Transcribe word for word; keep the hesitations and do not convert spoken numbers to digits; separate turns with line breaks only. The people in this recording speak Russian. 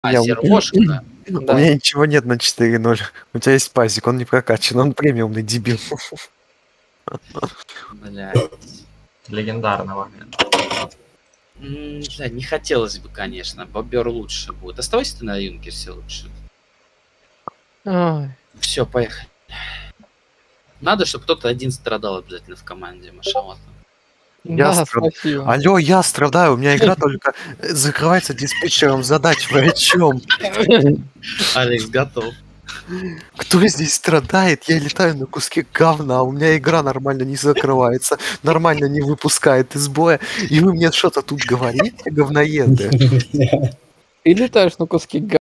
А,
Я у
сервошка?
У
Да.
меня ничего нет на четыре ноль. У тебя есть пазик, он не прокачан, он премиумный дебил.
Блядь.
Легендарный момент.
М, Да, не хотелось бы, конечно. Бобер лучше будет. Оставайся ты на Юнкерсе лучше.
Ой.
Все, поехали. Надо, чтобы кто-то один страдал обязательно в команде Машалата.
Я
Да,
страд-
спасибо.
Алло, я страдаю, у меня игра только э, закрывается диспетчером задач. Вы о чем?
Алекс готов.
Кто здесь страдает? Я летаю на куске говна, а у меня игра нормально не закрывается, нормально не выпускает из боя. И вы мне что-то тут говорите, говноеды?
Ты летаешь на куски